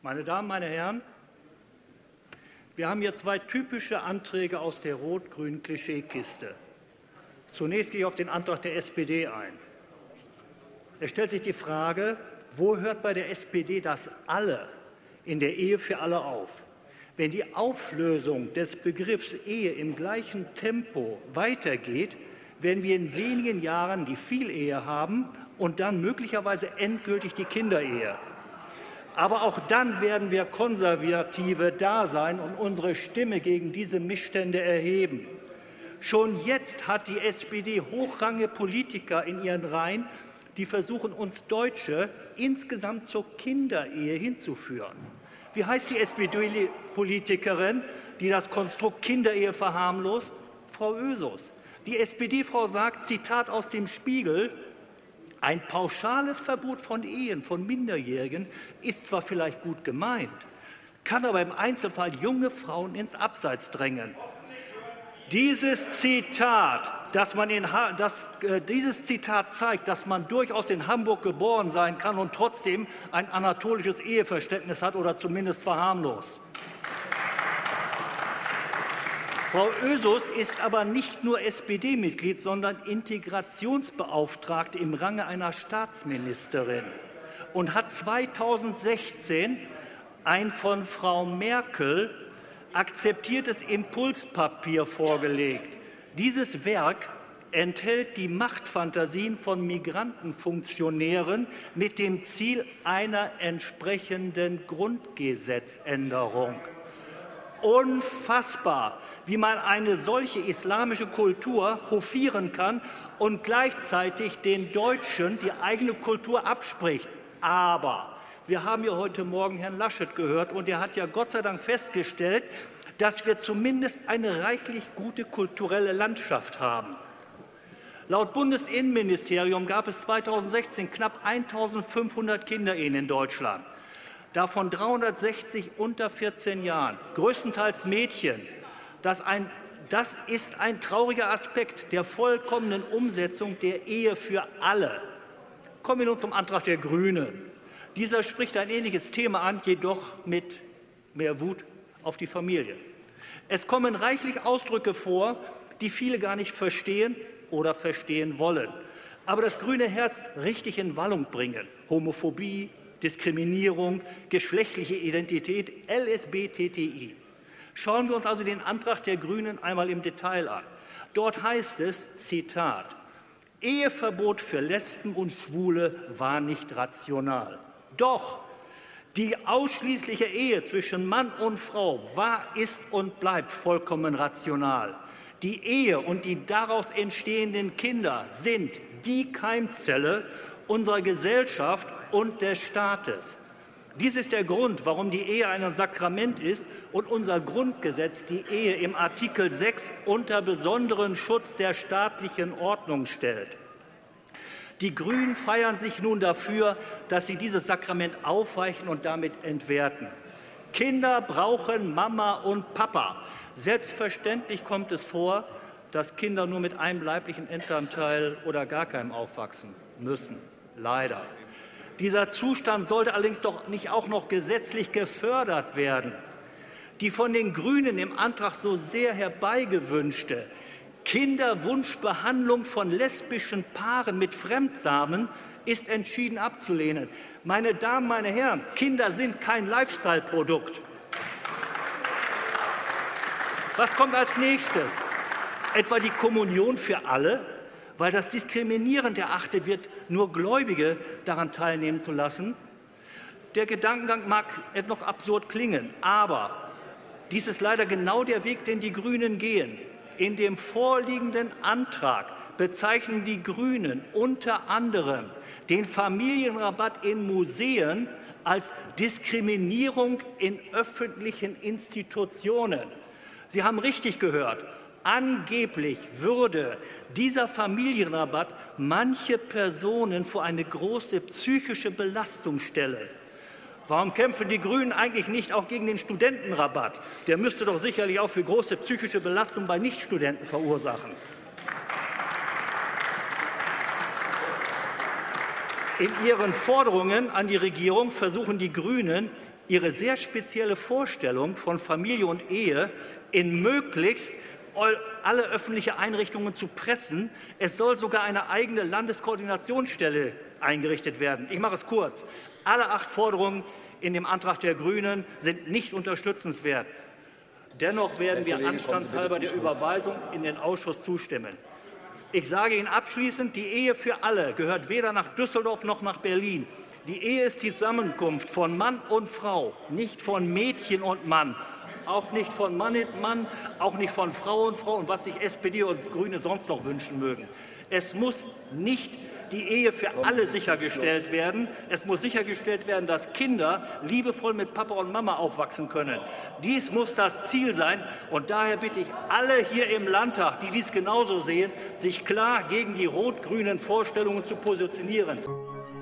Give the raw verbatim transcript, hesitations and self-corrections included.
Meine Damen, meine Herren, wir haben hier zwei typische Anträge aus der rot-grünen Klischeekiste. Zunächst gehe ich auf den Antrag der S P D ein. Es stellt sich die Frage, wo hört bei der S P D das Alle in der Ehe für alle auf? Wenn die Auflösung des Begriffs Ehe im gleichen Tempo weitergeht, werden wir in wenigen Jahren die Vielehe haben und dann möglicherweise endgültig die Kinderehe. Aber auch dann werden wir Konservative da sein und unsere Stimme gegen diese Missstände erheben. Schon jetzt hat die S P D hochrangige Politiker in ihren Reihen, die versuchen, uns Deutsche insgesamt zur Kinderehe hinzuführen. Wie heißt die S P D-Politikerin, die das Konstrukt Kinderehe verharmlost? Frau Ösos. Die S P D-Frau sagt, Zitat aus dem Spiegel, ein pauschales Verbot von Ehen von Minderjährigen ist zwar vielleicht gut gemeint, kann aber im Einzelfall junge Frauen ins Abseits drängen. Dieses Zitat, dass man in, dass, äh, dieses Zitat zeigt, dass man durchaus in Hamburg geboren sein kann und trotzdem ein anatolisches Eheverständnis hat oder zumindest verharmlost. Frau Ösos ist aber nicht nur S P D-Mitglied, sondern Integrationsbeauftragte im Range einer Staatsministerin und hat zweitausendsechzehn ein von Frau Merkel akzeptiertes Impulspapier vorgelegt. Dieses Werk enthält die Machtfantasien von Migrantenfunktionären mit dem Ziel einer entsprechenden Grundgesetzänderung. Unfassbar, wie man eine solche islamische Kultur hofieren kann und gleichzeitig den Deutschen die eigene Kultur abspricht. Aber wir haben ja heute Morgen Herrn Laschet gehört, und er hat ja Gott sei Dank festgestellt, dass wir zumindest eine reichlich gute kulturelle Landschaft haben. Laut Bundesinnenministerium gab es zweitausendsechzehn knapp eintausendfünfhundert Kinderehen in Deutschland, davon dreihundertsechzig unter vierzehn Jahren, größtenteils Mädchen. Das, ein, das ist ein trauriger Aspekt der vollkommenen Umsetzung der Ehe für alle. Kommen wir nun zum Antrag der Grünen. Dieser spricht ein ähnliches Thema an, jedoch mit mehr Wut auf die Familie. Es kommen reichlich Ausdrücke vor, die viele gar nicht verstehen oder verstehen wollen, aber das grüne Herz richtig in Wallung bringen. Homophobie, Diskriminierung, geschlechtliche Identität, L S B T T I. Schauen wir uns also den Antrag der Grünen einmal im Detail an. Dort heißt es, Zitat, Eheverbot für Lesben und Schwule war nicht rational. Doch die ausschließliche Ehe zwischen Mann und Frau war, ist und bleibt vollkommen rational. Die Ehe und die daraus entstehenden Kinder sind die Keimzelle unserer Gesellschaft und des Staates. Dies ist der Grund, warum die Ehe ein Sakrament ist und unser Grundgesetz die Ehe im Artikel sechs unter besonderen Schutz der staatlichen Ordnung stellt. Die Grünen feiern sich nun dafür, dass sie dieses Sakrament aufweichen und damit entwerten. Kinder brauchen Mama und Papa. Selbstverständlich kommt es vor, dass Kinder nur mit einem leiblichen Elternteil oder gar keinem aufwachsen müssen. Leider. Dieser Zustand sollte allerdings doch nicht auch noch gesetzlich gefördert werden. Die von den Grünen im Antrag so sehr herbeigewünschte Kinderwunschbehandlung von lesbischen Paaren mit Fremdsamen ist entschieden abzulehnen. Meine Damen, meine Herren, Kinder sind kein Lifestyle-Produkt. Was kommt als nächstes? Etwa die Kommunion für alle, weil das diskriminierend erachtet wird, nur Gläubige daran teilnehmen zu lassen? Der Gedankengang mag noch absurd klingen, aber dies ist leider genau der Weg, den die Grünen gehen. In dem vorliegenden Antrag bezeichnen die Grünen unter anderem den Familienrabatt in Museen als Diskriminierung in öffentlichen Institutionen. Sie haben richtig gehört. Angeblich würde dieser Familienrabatt manche Personen vor eine große psychische Belastung stellen. Warum kämpfen die Grünen eigentlich nicht auch gegen den Studentenrabatt? Der müsste doch sicherlich auch für große psychische Belastung bei Nichtstudenten verursachen. In ihren Forderungen an die Regierung versuchen die Grünen, ihre sehr spezielle Vorstellung von Familie und Ehe in möglichst alle öffentlichen Einrichtungen zu pressen. Es soll sogar eine eigene Landeskoordinationsstelle eingerichtet werden. Ich mache es kurz. Alle acht Forderungen in dem Antrag der Grünen sind nicht unterstützenswert. Dennoch werden wir anstandshalber der Überweisung in den Ausschuss zustimmen. Ich sage Ihnen abschließend, die Ehe für alle gehört weder nach Düsseldorf noch nach Berlin. Die Ehe ist die Zusammenkunft von Mann und Frau, nicht von Mädchen und Mann, auch nicht von Mann und Mann, auch nicht von Frau und Frau und was sich S P D und Grüne sonst noch wünschen mögen. Es muss nicht die Ehe für alle sichergestellt werden. Es muss sichergestellt werden, dass Kinder liebevoll mit Papa und Mama aufwachsen können. Dies muss das Ziel sein. Und daher bitte ich alle hier im Landtag, die dies genauso sehen, sich klar gegen die rot-grünen Vorstellungen zu positionieren.